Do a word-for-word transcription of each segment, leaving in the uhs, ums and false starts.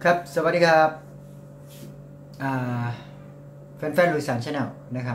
ครับสวัสดีครับแฟนๆลุยสานชาแนลนะครับ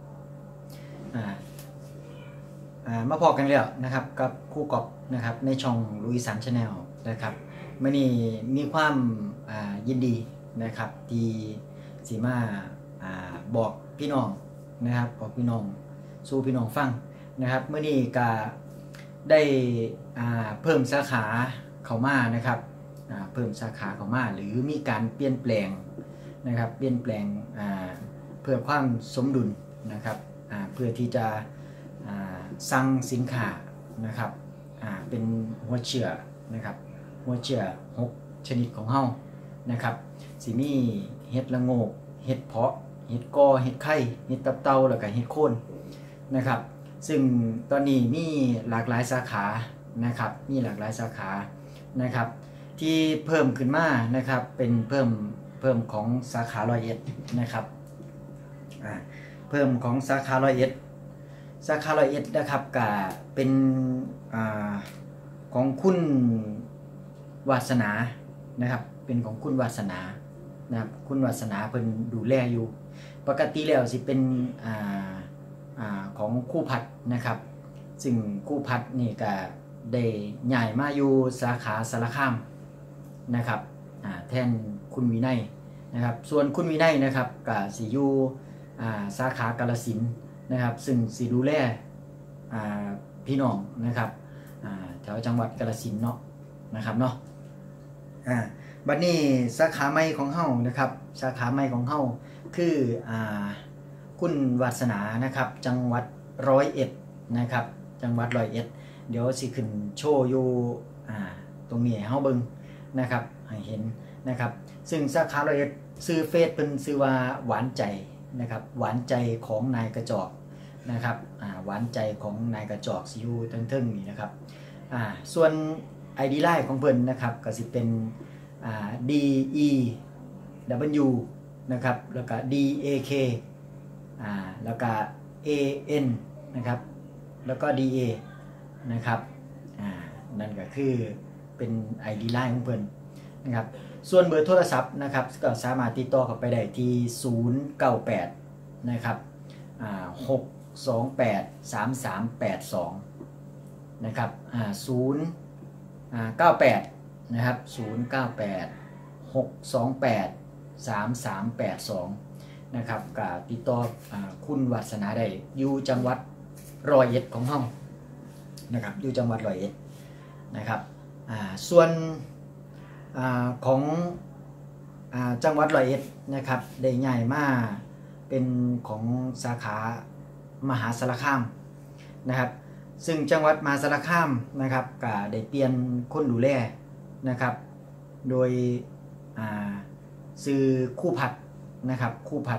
มาพอกันแล้วนะครับกับครู่กอบนะครับในช่องลุยสานชาแนลนะครับมื่อนี้มีความยินดีนะครับที่สีมาบอกพี่น้องนะครับบอกพี่น้องสู่พี่น้องฟังนะครับเมื่อนี้ก็ได้เพิ่มสาขาเข้ามานะครับเพิ่มสาขาเข้ามาหรือมีการเปลี่ยนแปลงนะครับเปลี่ยนแปลงเพื่อความสมดุลนะครับเพื่อที่จะสั่งสินค้านะครับเป็นหัวเชื้อนะครับหัวเชื้อหกชนิดของเฮานะครับสิมีเห็ดละโงกเห็ดเพาะเห็ดกอเห็ดไข่เห็ดตับเต่าแล้วก็เห็ดโคนนะครับซึ่งตอนนี้มีหลากหลายสาขานะครับมีหลากหลายสาขานะครับที่เพิ่มขึ้นมานะครับเป็นเพิ่มเพิ่มของสาขาร้อยเอ็ดนะครับเพิ่มของสาขาร้อยเอ็ดสาขาร้อยเอ็ดนะครับก็เป็นอของคุณวาสนานะครับเป็นของคุณวาสนานะครับคุณวาสนาเพิ่นดูแลอยู่ปกติแล้วสิเป็นอของคู่พัดนะครับซึ่งคู่พัดนี่ก็ได้ใหญ่มาอยู่สาขาสารคามนะครับแทนคุณวินัยนะครับส่วนคุณวินัยนะครับก็สิอยู่สาขากาฬสินธุ์นะครับซึ่งสิดูแลพี่น้องนะครับแถวจังหวัดกาฬสินธุ์เนาะนะครับเนาะบัดนี้สาขาใหม่ของเฮานะครับสาขาใหม่ของเฮาคือคุณวาสนานะครับจังหวัดร้อยเอ็ดนะครับจังหวัดร้อยเอ็ดเดี๋ยวสิขึ้นโชว์อยู่ตรงนี้ให้เฮาเบิ่งนะครับให้เห็นนะครับซึ่งสาขาร้อยเอ็ดซื้อเฟซเป็นซื้อว่าหวานใจนะครับหวานใจของนายกระจอกนะครับหวานใจของนายกระจอกซิวเทิงๆนี่นะครับส่วน ไอ ดี ไลน์ของเพิ่นนะครับก็สิเป็น ดี อี ดับเบิลยู นะครับแล้วก็ ดี เอ เค แล้วก็ เอ เอ็น นะครับแล้วก็ ดี เอ นะครับนั่นก็คือเป็น ไอ ดี ไลน์ของเพิ่นนะครับส่วนเบอร์โทรศัพท์นะครับก็สามารถติดต่อเข้าไปได้ที่ศูนย์ เก้า แปดนะครับหก สอง แปด สาม สาม แปด สองนะครับศูนย์ เก้า แปดนะครับศูนย์ เก้า แปด หก สอง แปด สาม สาม แปด สองนะครับก็ติดต่อคุณวาสนาได้อยู่จังหวัดร้อยเอ็ดของเฮานะครับอยู่จังหวัดร้อยเอ็ดนะครับส่วนอของอจังหวัดร้อยเอ็ดนะครับได้ใหญ่มากเป็นของสาขามหาสารคามนะครับซึ่งจังหวัดมหาสารคามนะครับก็ได้เปลี่ยนคนดูแลนะครับโดยซื้อคู่ผัดนะครับคู่ผัด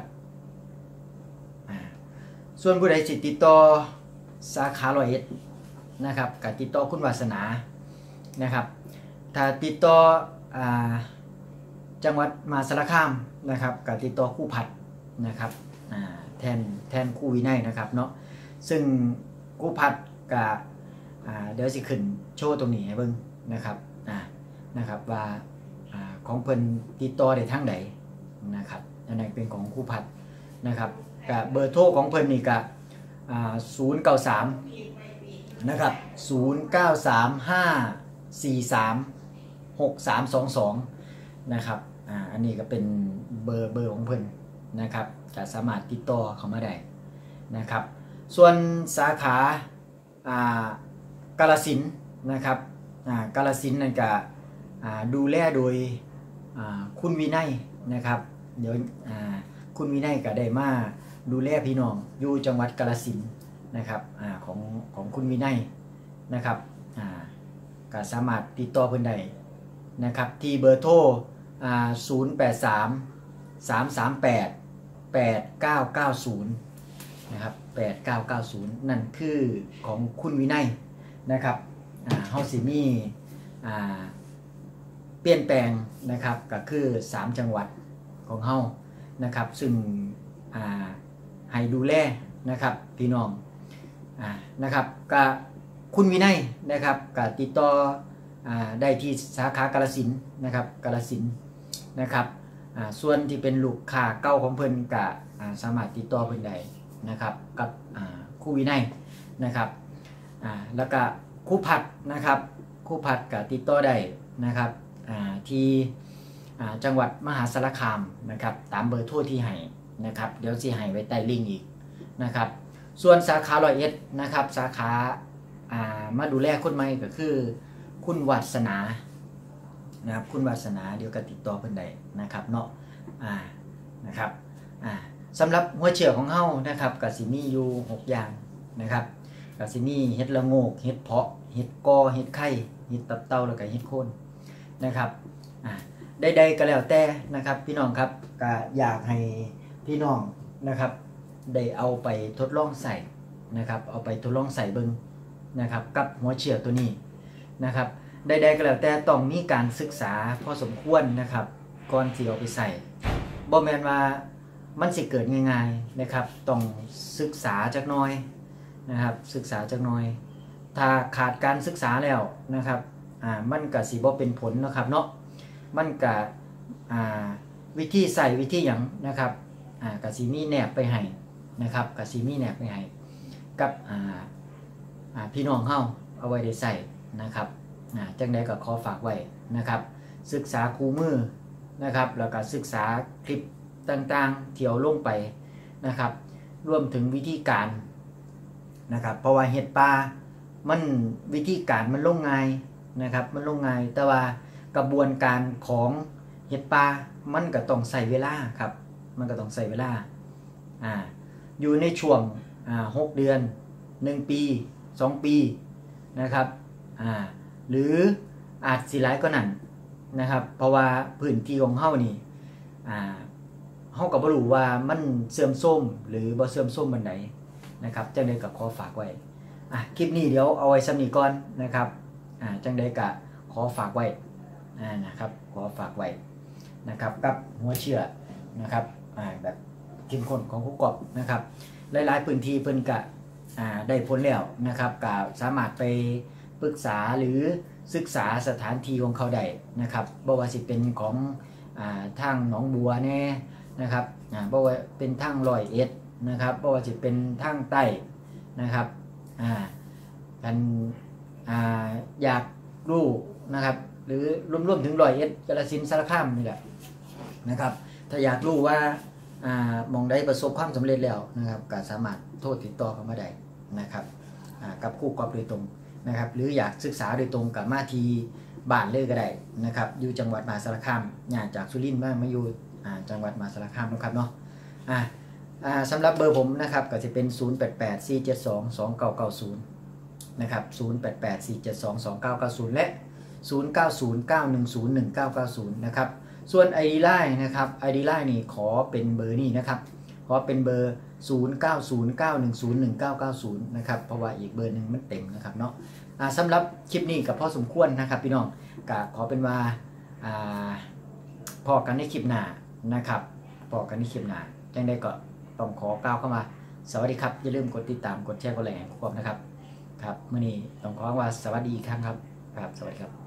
ส่วนผู้ใดสิติดต่อสาขาร้อยเอ็ดนะครับก็ติดต่อคุณวาสนานะครับถ้าติดต่อจังหวัดมหาสารคามนะครับก็ติดต่อคู่ผัดนะครับแทนแทนคู่วินัยนะครับเนาะซึ่งคู่ผัดก็เดี๋ยวสิขึ้นโชว์ตรงนี้ให้เบิ่งนะครับนะครับว่าของเพิ่นติดต่อได้ทางใดนะครับอันนั้นเป็นของคู่ผัดนะครับกับเบอร์โทรของเพิ่นนี่ก็ศูนย์ เก้า สามนะครับศูนย์ เก้า สาม ห้า สี่ สาม หก สาม สอง สองนะครับอ่าอันนี้ก็เป็นเบอร์เบอร์ของเพิ่นนะครับจะสามารถติดต่อเข้ามาได้นะครับส่วนสาขาอ่ากาฬสินธุ์นะครับอ่ากาฬสินธุ์นั่นก็อ่าดูแลโดยอ่าคุณวินัยนะครับเดี๋ยวอ่าคุณวินัยก็ได้มาดูแลพี่น้องอยู่จังหวัดกาฬสินธุ์นะครับอ่าของของคุณวินัยนะครับอ่าก็สามารถติดต่อเพิ่นได้นะครับที่เบอร์โทรอ่าศูนย์ แปด สาม สาม สาม แปด แปด เก้า เก้า ศูนย์นะครับแปด เก้า เก้า ศูนย์นั่นคือของคุณวินัยนะครับอ่าเฮาสิมีอ่าเปลี่ยนแปลงนะครับก็คือสามจังหวัดของเฮานะครับซึ่งอ่าให้ดูแลนะครับพี่น้องอ่านะครับก็คุณวินัยนะครับก็ติดต่ออ่าได้ที่สาขากาฬสินธุ์นะครับกาฬสินธุ์นะครับอ่าส่วนที่เป็นลูกค้าเก่าของเพิ่นก็อ่าสามารถติดต่อเพิ่นได้นะครับกับอ่าครูวินัยนะครับอ่าแล้วก็ครูพัดนะครับครูพัดก็ติดต่อได้นะครับอ่าที่อ่าจังหวัดมหาสารคามนะครับตามเบอร์โทรที่ให้นะครับเดี๋ยวสิให้ไว้ใต้ลิงก์อีกนะครับส่วนสาขาร้อยเอ็ดนะครับสาขาอ่ามาดูแลคนใหม่ก็คือคุณวัสนานะครับคุณวัสนาเดี๋ยวก็ติดต่อเพิ่นได้นะครับเนาะอ่านะครับอ่าสำหรับหัวเชื้อของเฮานะครับก็สิมีอยู่หกอย่างนะครับก็สิมีเห็ดละโงกเห็ดเพาะเห็ดกอเห็ดไข่เห็ดตับเต่าแล้วก็เห็ดโคนนะครับอ่าใดๆก็แล้วแต่นะครับพี่น้องครับก็อยากให้พี่น้องนะครับได้เอาไปทดลองใส่นะครับเอาไปทดลองใส่เบิ่งนะครับกับหัวเชื้อตัวนี้นะครับใดๆก็แล้วแต่ต้องมีการศึกษาพอสมควรนะครับก่อนที่เอาไปใส่บ่แม่นว่ามันสิเกิดง่ายๆนะครับต้องศึกษาจักหน่อยนะครับศึกษาจักหน่อยถ้าขาดการศึกษาแล้วนะครับอ่ามันก็สิบ่เป็นผลนะครับเนาะมันก็อ่าวิธีใส่วิธีหยังนะครับอ่าก็สิมีแนบไปให้นะครับก็สิมีแนบไปให้กับอ่าอ่าพี่น้องเฮาเอาไว้ได้ใส่นะครับอ่าจังใดก็ขอฝากไว้นะครับศึกษาคู่มือนะครับแล้วก็ศึกษาคลิปต่างๆเที่ยวลงไปนะครับรวมถึงวิธีการนะครับเพราะว่าเห็ดปลามันวิธีการมันลงง่ายนะครับมันลงง่ายแต่ว่ากระบวนการของเห็ดปลามันก็ต้องใส่เวลาครับมันก็ต้องใส่เวลาอ่าอยู่ในช่วงอ่าหกเดือนหนึ่งปีสองปีนะครับอ่าหรืออาจสิหลายกว่านั้นนะครับเพราะว่าพื้นที่ของเฮานี่อ่าเฮาก็บ่รู้ว่ามันเสื่อมโทรมหรือบ่เสื่อมโทรมปานใดนะครับจังได๋ก็ขอฝากไว้อ่ะคลิปนี้เดี๋ยวเอาไว้ซ้ำนี้ก่อนนะครับอ่าจังได๋ก็ขอฝากไว้อ่านะครับขอฝากไว้นะครับกับหัวเชื้อนะครับอ่าแบบเข้มข้นของครูกอบนะครับหลายๆพื้นที่เพิ่นก็อ่าได้ผลแล้วนะครับก็สามารถไปปรึกษาหรือศึกษาสถานที่ของเขาได้นะครับบ่ว่าสิเป็นของอ่าทางหนองบัวแน่นะครับอ่าบ่ว่าเป็นทางร้อยเอ็ดนะครับบ่ว่าสิเป็นทางใต้นะครับอ่ากันอ่าอยากรู้นะครับหรือรวมๆถึงร้อยเอ็ดกาฬสินธุ์สารคามนี่แหละนะครับถ้าอยากรู้ว่าอ่ามองได้ประสบความสำเร็จแล้วนะครับก็สามารถโทรติดต่อเข้ามาได้นะครับอ่ากับครูกอบโดยตรงนะครับหรืออยากศึกษาโดยตรงกับมาทีบ้านเลยก็ได้นะครับอยู่จังหวัดมหาสารคามญาติจากสุรินทร์มามาอยู่อ่าจังหวัดมหาสารคามนะครับเนาะอ่าอ่าสำหรับเบอร์ผมนะครับก็จะเป็นศูนย์ แปด แปด สี่ เจ็ด สอง สอง เก้า เก้า ศูนย์นะครับศูนย์ แปด แปด สี่ เจ็ด สอง สอง เก้า เก้า ศูนย์และศูนย์ เก้า ศูนย์ เก้า หนึ่ง ศูนย์ หนึ่ง เก้า เก้า ศูนย์นะครับส่วน ไอ ดี ไลน์ นะครับ ไอ ดี ไลน์ นี่ขอเป็นเบอร์นี้นะครับขอเป็นเบอร์ศูนย์ เก้า ศูนย์ เก้า หนึ่ง ศูนย์ หนึ่ง เก้า เก้า ศูนย์นะครับเพราะว่าอีกเบอร์หนึ่งมันเต็มนะครับเนาะอ่าสำหรับคลิปนี้ก็พอสมควรนะครับพี่น้องก็ขอเป็นว่าอ่าพอกันในคลิปหน้านะครับพอกันในคลิปหน้าจังได้ก็ต้องขอกล่าวเข้ามาสวัสดีครับอย่าลืมกดติดตามกดแชร์กดไลค์ให้ผมนะครับครับมื้อนี้ต้องขอว่าสวัสดีอีกครั้งครับครับสวัสดีครับ